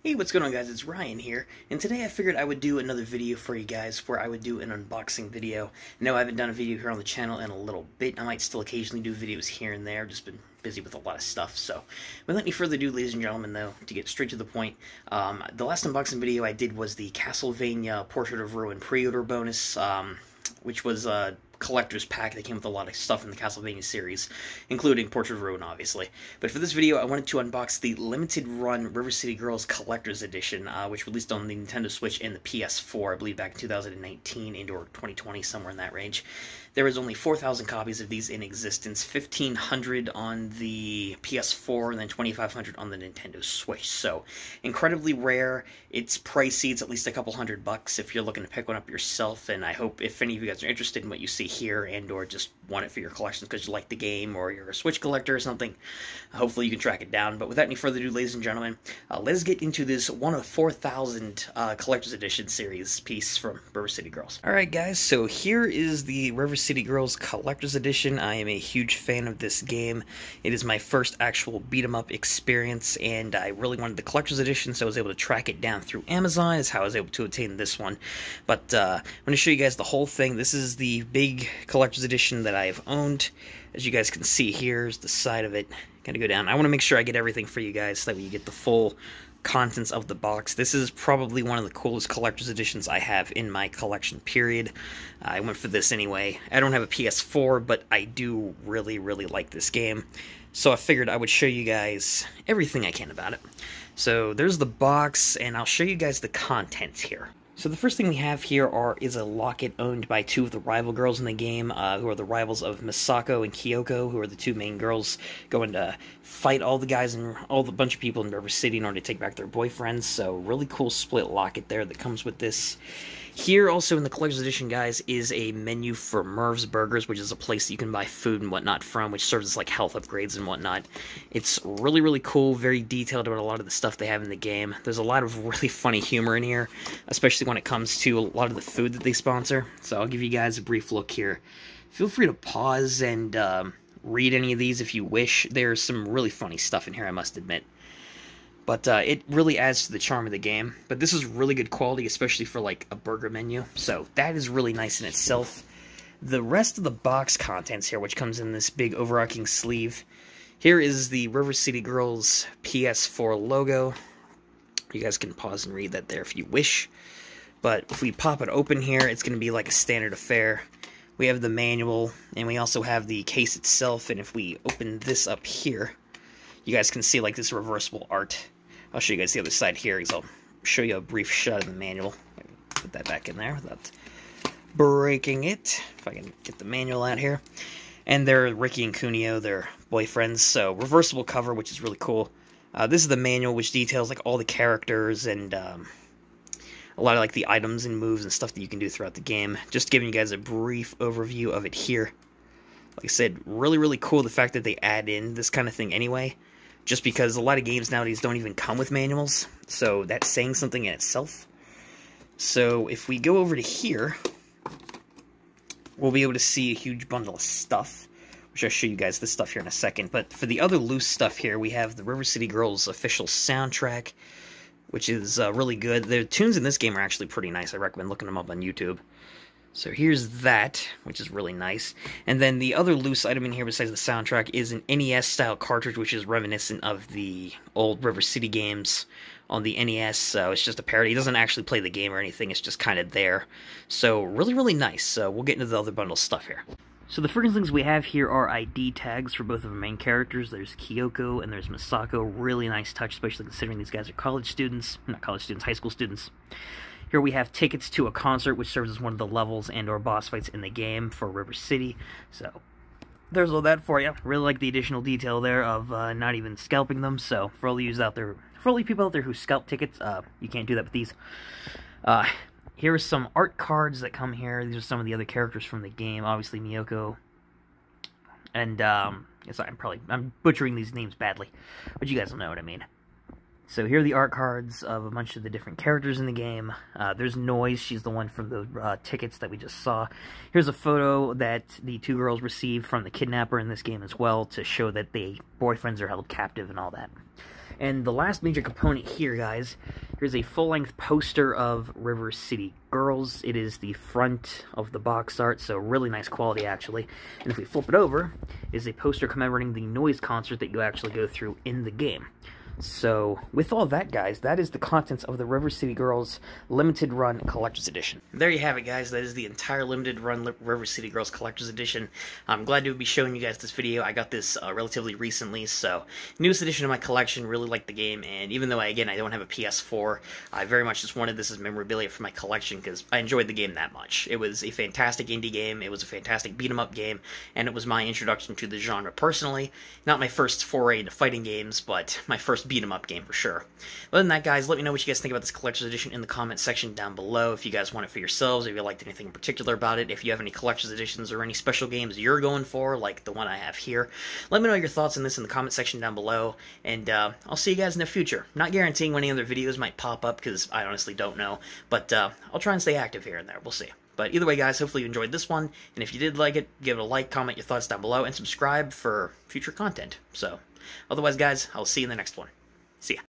Hey, what's going on, guys? It's Ryan here, and today I figured I would do another video for you guys where I would do an unboxing video. No, I haven't done a video here on the channel in a little bit. I might still occasionally do videos here and there. I've just been busy with a lot of stuff. So, without any further ado, ladies and gentlemen, though, to get straight to the point, the last unboxing video I did was the Castlevania Portrait of Ruin pre-order bonus, which was a collector's pack that came with a lot of stuff in the Castlevania series, including Portrait of Ruin, obviously. But for this video, I wanted to unbox the limited run River City Girls Collector's Edition, which released on the Nintendo Switch and the PS4, I believe back in 2019 and/or 2020, somewhere in that range. There was only 4,000 copies of these in existence, 1,500 on the PS4, and then 2,500 on the Nintendo Switch. So, incredibly rare. It's pricey. It's at least a couple $100 if you're looking to pick one up yourself, and I hope if any of you guys are interested in what you see here and/or just want it for your collection because you like the game or you're a Switch collector or something, hopefully you can track it down. But without any further ado, ladies and gentlemen, let's get into this one of 4,000 Collector's Edition series piece from River City Girls. Alright guys, so here is the River City Girls Collector's Edition. I am a huge fan of this game. It is my first actual beat-em-up experience, and I really wanted the Collector's Edition, so I was able to track it down through Amazon, is how I was able to obtain this one. But I'm going to show you guys the whole thing. This is the big Collector's Edition that I've owned. As you guys can see, here's the side of it. Gotta go down. I want to make sure I get everything for you guys, so that way you get the full contents of the box. This is probably one of the coolest collector's editions I have in my collection, period. I went for this anyway. I don't have a PS4, but I do really like this game, so I figured I would show you guys everything I can about it. So there's the box, and I'll show you guys the contents here. So the first thing we have here is a locket owned by two of the rival girls in the game, who are the rivals of Misako and Kyoko, who are the two main girls going to fight all the guys and all the bunch of people in River City in order to take back their boyfriends. So really cool split locket there that comes with this. Here also in the Collector's Edition, guys, is a menu for Merv's Burgers, which is a place that you can buy food and whatnot from, which serves as like health upgrades and whatnot. It's really cool, very detailed about a lot of the stuff they have in the game. There's a lot of really funny humor in here, especially when it comes to a lot of the food that they sponsor. So I'll give you guys a brief look here. Feel free to pause and read any of these if you wish. There's some really funny stuff in here, I must admit. But it really adds to the charm of the game. But this is really good quality, especially for like a burger menu. So that is really nice in itself. The rest of the box contents here, which comes in this big overarching sleeve. Here is the River City Girls PS4 logo. You guys can pause and read that there if you wish. But if we pop it open here, it's going to be like a standard affair. We have the manual, and we also have the case itself. And if we open this up here, you guys can see like this reversible art. I'll show you guys the other side here, because I'll show you a brief shot of the manual. Put that back in there without breaking it. If I can get the manual out here. And they're Ricky and Kunio, they're boyfriends. So reversible cover, which is really cool. This is the manual, which details like all the characters and a lot of like the items and moves and stuff that you can do throughout the game. Just giving you guys a brief overview of it here. Like I said, really cool the fact that they add in this kind of thing anyway. Just because a lot of games nowadays don't even come with manuals, so that's saying something in itself. So if we go over to here, we'll be able to see a huge bundle of stuff, which I'll show you guys this stuff here in a second. But for the other loose stuff here, we have the River City Girls official soundtrack, which is really good. The tunes in this game are actually pretty nice. I recommend looking them up on YouTube. So here's that, which is really nice. And then the other loose item in here besides the soundtrack is an NES-style cartridge, which is reminiscent of the old River City games on the NES. So it's just a parody. It doesn't actually play the game or anything. It's just kind of there. So really nice. So we'll get into the other bundle stuff here. So the first things we have here are ID tags for both of our main characters. There's Kyoko and there's Misako. Really nice touch, especially considering these guys are college students. Not college students, high school students. Here we have tickets to a concert, which serves as one of the levels and/or boss fights in the game for River City. So there's all that for you. Really like the additional detail there of not even scalping them. So for all you out there, for all you people out there who scalp tickets, you can't do that with these. Here are some art cards that come here. These are some of the other characters from the game. Obviously Miyoko, and I'm butchering these names badly, but you guys will know what I mean. So here are the art cards of a bunch of the different characters in the game. There's Noise, she's the one from the tickets that we just saw. Here's a photo that the two girls received from the kidnapper in this game as well, to show that the boyfriends are held captive and all that. And the last major component here, guys, here's a full-length poster of River City Girls. It is the front of the box art, so really nice quality, actually. And if we flip it over, is a poster commemorating the noise concert that you actually go through in the game. So, with all that, guys, that is the contents of the River City Girls Limited Run Collector's Edition. There you have it, guys. That is the entire Limited Run River City Girls Collector's Edition. I'm glad to be showing you guys this video. I got this relatively recently, so newest edition of my collection. Really like the game, and even though, I don't have a PS4, I very much just wanted this as memorabilia for my collection because I enjoyed the game that much. It was a fantastic indie game. It was a fantastic beat-em-up game, and it was my introduction to the genre personally. Not my first foray into fighting games, but my first beat-em-up game for sure. Other than that, guys, let me know what you guys think about this collector's edition in the comment section down below. If you guys want it for yourselves, if you liked anything in particular about it, if you have any collector's editions or any special games you're going for, like the one I have here, let me know your thoughts on this in the comment section down below, and I'll see you guys in the future. Not guaranteeing when any other videos might pop up, because I honestly don't know, but I'll try and stay active here and there. We'll see. But either way, guys, hopefully you enjoyed this one, and if you did like it, give it a like, comment your thoughts down below, and subscribe for future content. So, otherwise, guys, I'll see you in the next one. See ya.